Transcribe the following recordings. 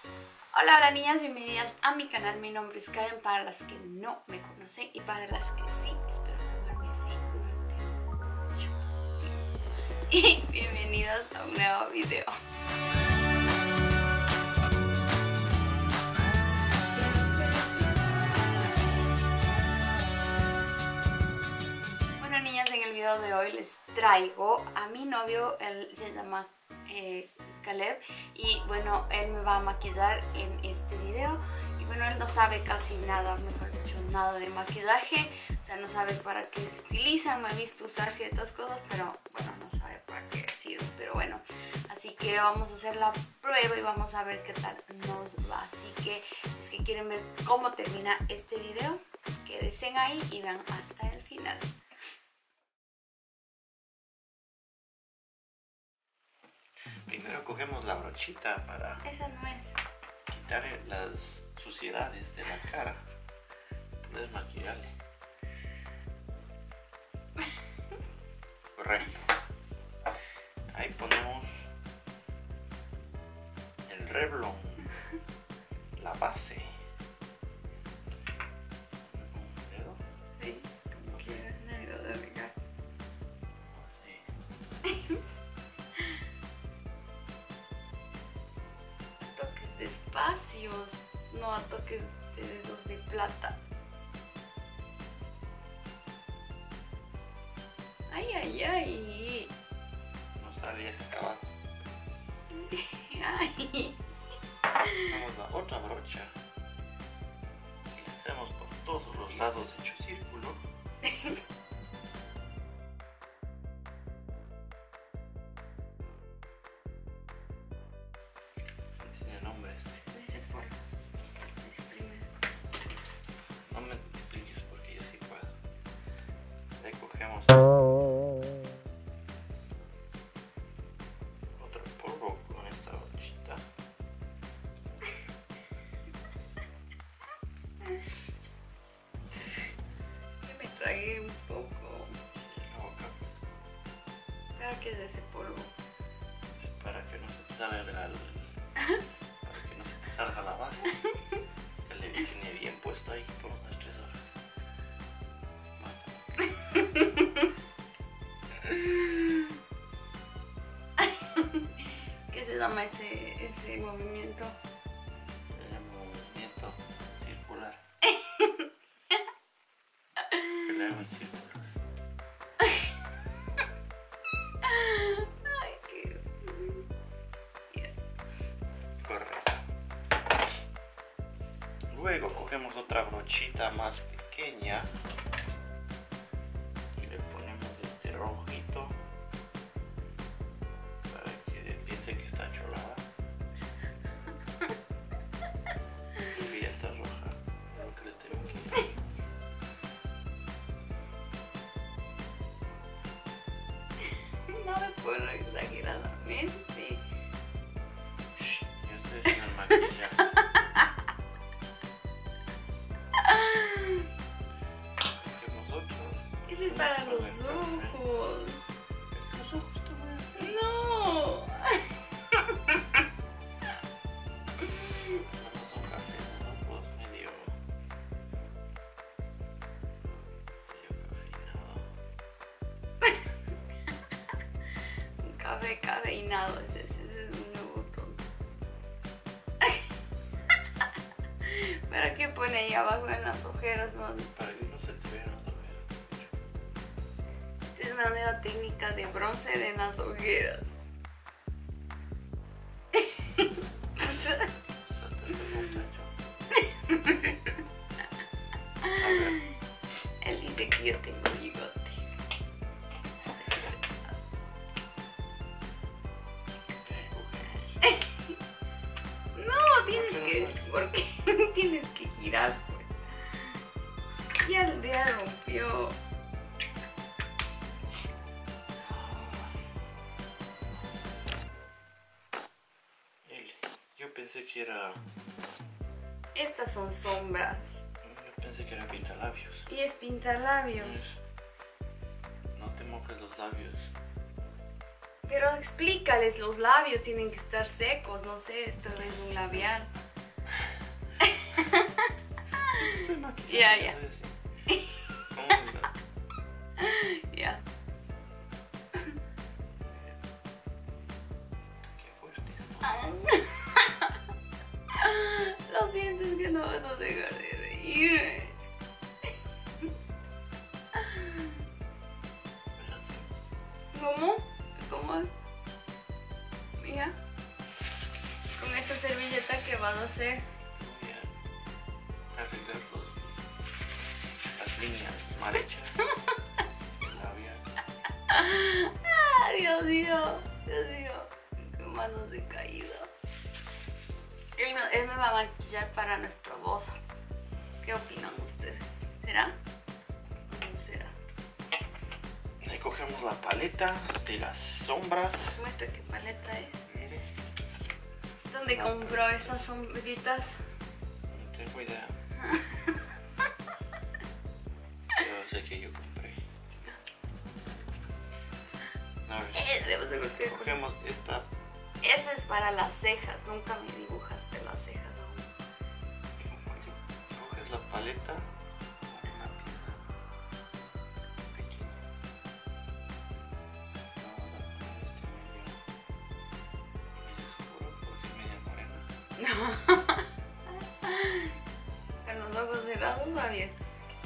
Hola, hola niñas, bienvenidas a mi canal. Mi nombre es Karen, para las que no me conocen y para las que sí, espero llamarme así durante mucho más tiempo. Y bienvenidos a un nuevo video. Bueno niñas, en el video de hoy les traigo a mi novio. Él se llama Caleb, y bueno, él me va a maquillar en este video. Y bueno, él no sabe casi nada, mejor dicho, nada de maquillaje. O sea, no sabe para qué se utilizan. Me ha visto usar ciertas cosas, pero bueno, no sabe para qué sirve. Pero bueno, así que vamos a hacer la prueba y vamos a ver qué tal nos va. Así que si es que quieren ver cómo termina este video, quédense ahí y vean hasta el final. Primero cogemos la brochita para Esa no es. quitar las suciedades de la cara. Desmaquillarle. Correcto. Ahí ponemos el Revlon, la base. Sí, como quieras, negro de regar. Sí. Toques despacios, no a toques de dedos de plata. Ay, ay, ay. No salía ese trabajo. Ay. Ponemos la otra brocha y le hacemos por todos los lados hecho círculo. No tiene nombre este. Ese polvo. Exprime. No me expliques porque yo sí puedo. Ahí cogemos otro polvo con esta brochita. Yo me tragué un poco. Y la boca ¿Para qué es ese polvo? para que no se te salga para que no se te salga la base. El Levi tiene bien puesto ahí por unas 3 horas. ¿Qué se llama ese movimiento? El movimiento circular. Que le hago en círculos. Ay, qué... Correcto. Luego cogemos otra brochita más pequeña y le ponemos este rojito para que piense que está cholada. Porque ya está roja, lo que les tengo aquí. No me pongo exageradamente. Shh, yo estoy haciendo el maquillaje. Cogemos otro. Ese es para los ojos. Los ojos también. No. Ponemos un café en los ojos medio cafeinado. Un café cafeinado. Ese es un nuevo tono. ¿Para qué pone ahí abajo en las ojeras, mami? Para que no se te vean las ojeras. Esta es una nueva técnica de bronzer en las ojeras. A ver, Él dice que yo tengo bigote. No, tienes que... ¿Por qué tienes que girar, pues? Ya rompió. yo pensé que era... Estas son sombras. Yo pensé que era pintalabios. Y es pintalabios. No te mojes los labios. Pero explícales, los labios tienen que estar secos, no sé, esto es un labial. estoy maquillando. Ya. ¿Cómo anda? Ya. Qué fuerte esto. Lo siento, es que no puedo dejar de reír. ¿Cómo? ¿Cómo? Mira. Con esa servilleta que vas a hacer. Voy a arreglar las líneas mal hechas. Labial. Ah, Dios mío. Dios mío. Qué manos de caída. Él me va a maquillar para nuestra boda. ¿Qué opinan ustedes? ¿Será? ¿O no será? Ahí cogemos la paleta de las sombras. Muestra qué paleta es. ¿Dónde compró esas sombritas? No tengo idea. Yo sé que yo compré. A ver, cogemos esta. Esa es para las cejas. Nunca me dibujaste las cejas aún. Coges la paleta. Una pieza pequeña. Vamos a poner medio oscuro porque es media morena. Con los ojos cerrados o abiertos.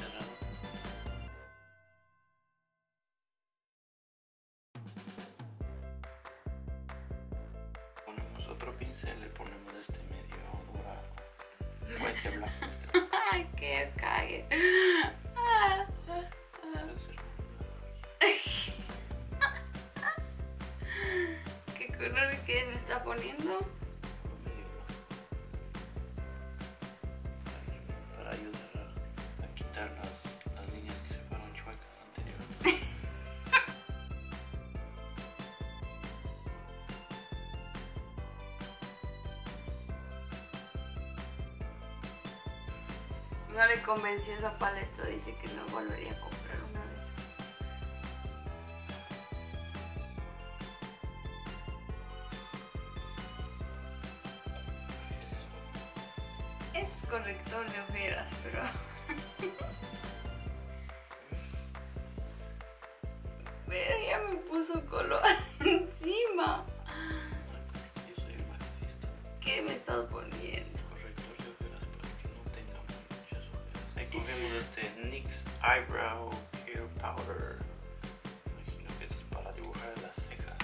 Ponemos otro pincel, le ponemos este medio dorado. O este blanco. Ay, que cague. ¿Qué color que me está poniendo? Medio blanco. Para ayudar a quitar las líneas que se fueron chuecas anteriormente. No le convenció esa paleta, dice que no volvería a comprar una vez. Es corrector de ojeras, pero... Pero ya me puso color encima. Yo soy el maquillista. ¿Qué me estás poniendo? Corrector de ojeras para que no tengamos muchas ojeras. Ahí cogemos este NYX Eyebrow Care Powder. Imagino que esto es para dibujar las cejas.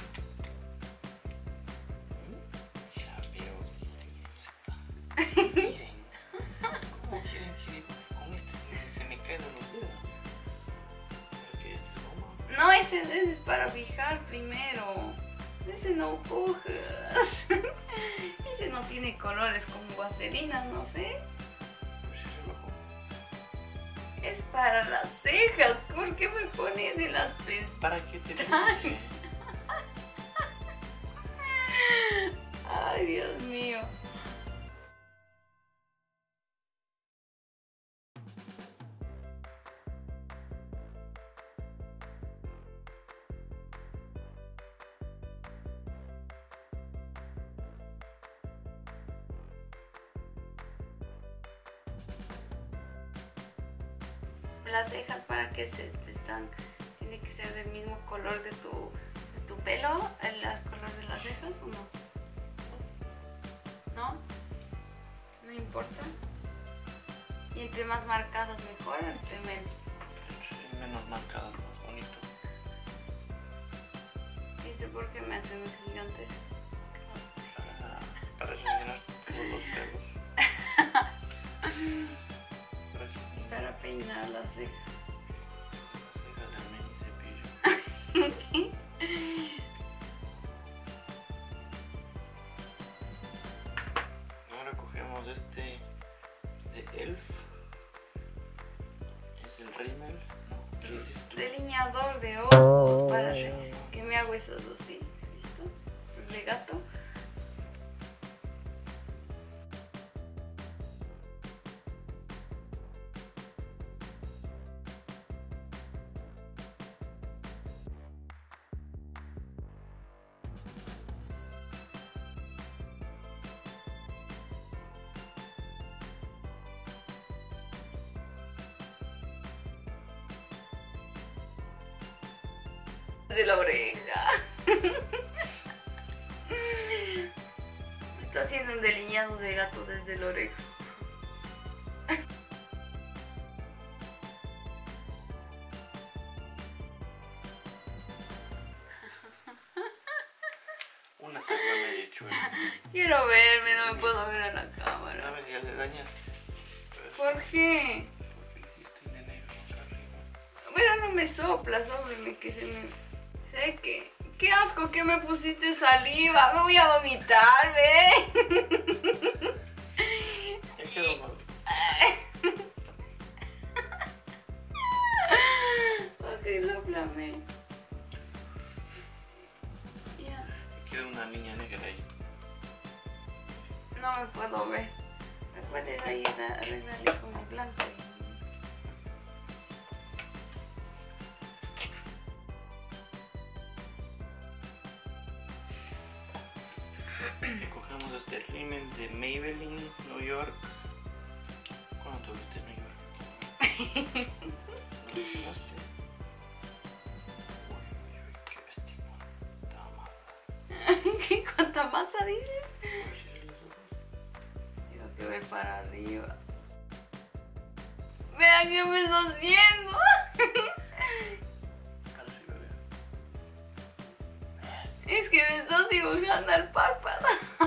Ya veo que miren. ¿Cómo quieren que dibuje? Con este se me caen los dedos. ¿Pero qué es goma? No, ese es para fijar primero. Ese no cojas. Ese no tiene colores como vaselina, no sé. A ver si relajo. Es para las cejas. ¿Por qué me ponen en las pestañas? ¿Para qué te dibuje? Ay, Dios mío. Las cejas para que se te están, tiene que ser del mismo color de tu pelo, el color de las cejas o no? ¿No? No importa. Y entre más marcadas mejor, entre menos. Menos marcadas, más bonito. ¿Viste por qué me hacen los gigantes? Para rellenar todos los pelos. Para peinar las cejas. Las cejas del mini cepillo. Ahora cogemos este de ELF. Es el rímel. No, ¿qué dices tú? Delineador de ojos para que me hago esos así, ¿listo? De gato. de la oreja. Me está haciendo un delineado de gato desde la oreja. Una se fue medio chueca. Quiero verme, no me puedo ver a la Una cámara. vez ya le dañaste. ¿Por qué? Porque le hiciste de negro acá arriba. Pero no me sopla, sópleme que se me seque. ¡Qué asco que me pusiste saliva! Me voy a vomitar, ¿ve? Ya quedó mal. Ok, sóplame. Ya. Queda una niña negra ahí. No me puedo ver. ¿Me puedes ahí arreglarle como blanco? Que cogemos este rímel de Maybelline, New York. ¿Cuándo tuviste New York? ¿No lo usaste? Uy, qué bestia. Está mal. ¿Qué? ¿Cuánta masa dices? Tengo que ver para arriba. Vean qué me está haciendo. Ahora sí, bebé. Es que me estás dibujando el párpado.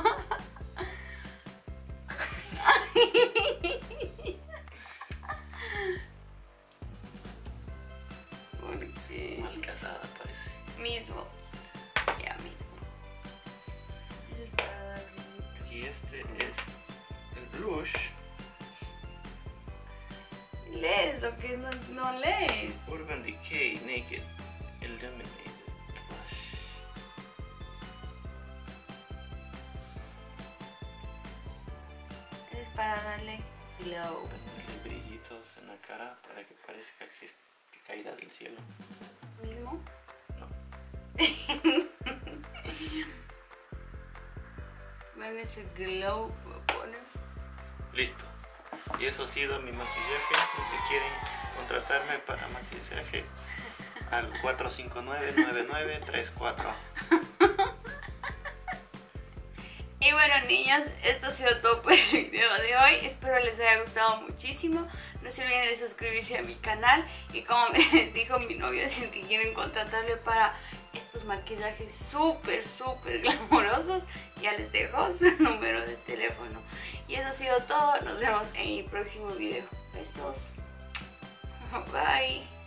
¿Por qué? Mal casada parece. Mismo. Ya mismo. Ese es para dar brillo. Y este es el blush Lees lo que no lees. Urban Decay Naked Illuminated Blush. Es para darle glow. Ponerle brillitos en la cara para que parezca que caída del cielo. ¿Mismo? No. Ven ese glow que me pone. Listo. Y eso ha sido mi maquillaje. Si quieren contratarme para maquillaje, al 459-9934. Y bueno, niñas, esto ha sido todo por el video de hoy. Espero les haya gustado muchísimo. No se olviden de suscribirse a mi canal. Y como me dijo mi novio, si es que quieren contratarle para estos maquillajes súper glamorosos, ya les dejo su número de teléfono. Y eso ha sido todo. Nos vemos en mi próximo video. Besos. Bye.